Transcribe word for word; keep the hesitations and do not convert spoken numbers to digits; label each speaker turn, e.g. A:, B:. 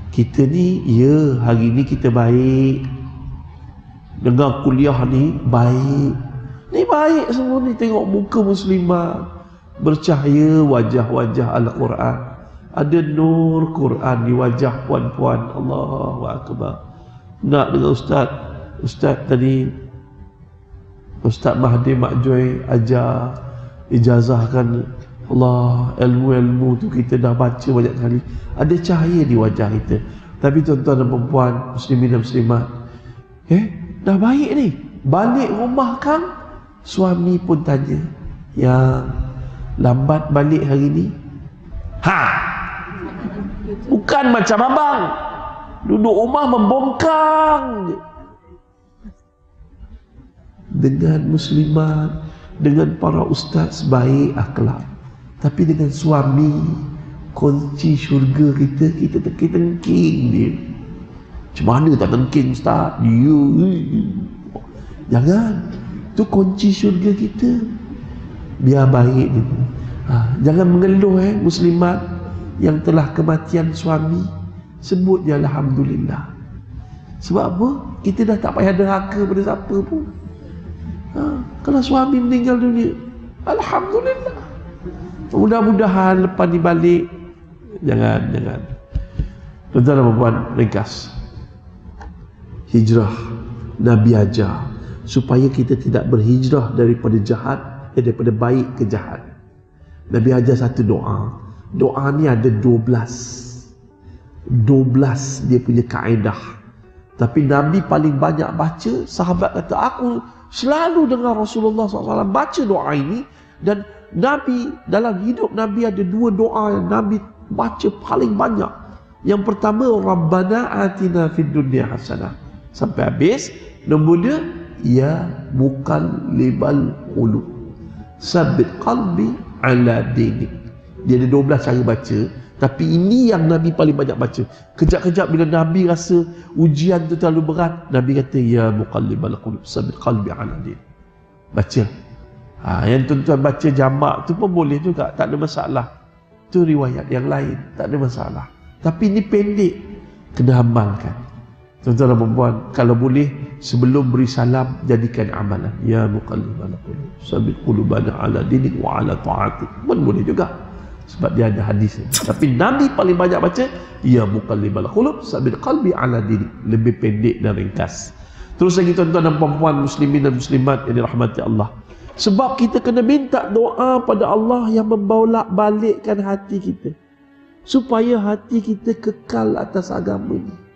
A: kita ni, ya hari ni kita baik, dengar kuliah ni baik, ni baik semua ni, tengok muka muslimah, bercahaya wajah-wajah Al-Quran, ada nur Quran di wajah puan-puan. Allahu Akbar. Nak dengan Ustaz, Ustaz tadi Ustaz Mahdi Mak Joy ajar, ijazahkan, Allah, ilmu-ilmu tu kita dah baca banyak kali, ada cahaya di wajah kita. Tapi tuan-tuan dan perempuan, muslimin dan muslimat, eh, dah baik ni, balik rumah kan, suami pun tanya, yang lambat balik hari ni? Ha, bukan macam abang duduk rumah membongkang je. Dengan muslimat, dengan para ustaz baik akhlak, tapi dengan suami, kunci syurga kita, kita tengking dia. Macam mana tak tengking ustaz? Dia, jangan, tu kunci syurga kita. Biar baik dia. Ha, jangan mengeluh eh muslimat yang telah kematian suami, sebut je alhamdulillah. Sebab apa? Kita dah tak payah derhaka pada siapa pun. Ha, kalau suami meninggal dunia, alhamdulillah. Mudah-mudahan lepas ni balik. Jangan, jangan. Tuan-tuan dan puan, ringkas. Hijrah Nabi ajar supaya kita tidak berhijrah daripada jahat, eh, daripada baik ke jahat. Nabi ajar satu doa. Doa ni ada dua belas. dua belas dia punya kaedah. Tapi Nabi paling banyak baca. Sahabat kata, aku selalu dengar Rasulullah sallallahu alaihi wasallam baca doa ini. Dan Nabi, dalam hidup Nabi ada dua doa yang Nabi baca paling banyak. Yang pertama, Rabbana atina fid dunya hasanah, sampai habis. Nombor dua, ya muqallibal qulub, sabbit qalbi ala dinik. Dia ada dua belas cara baca, tapi ini yang Nabi paling banyak baca. Kejap-kejap bila Nabi rasa ujian tu terlalu berat, Nabi kata, ya muqallibal qulub, sabbit qalbi ala dinik. Baca. Ha, yang tuan-tuan baca jamak tu pun boleh juga, tak ada masalah. Tu riwayat yang lain, tak ada masalah. Tapi ini pendek, kena amalkan. Tuan-tuan dan perempuan, kalau boleh sebelum beri salam, jadikan amalan. Ya muqallibal qulub, sabbit qulubana ala dinik wa ala ta'atik. Pun boleh juga, sebab dia ada hadis. Tapi Nabi paling banyak baca, ya muqallibal qulub, sabbit qalbi ala dinik. Lebih pendek dan ringkas. Terus lagi tuan-tuan dan perempuan, muslimin dan muslimat yang dirahmati Allah. Sebab kita kena minta doa pada Allah yang membolak balikkan hati kita, supaya hati kita kekal atas agama ni.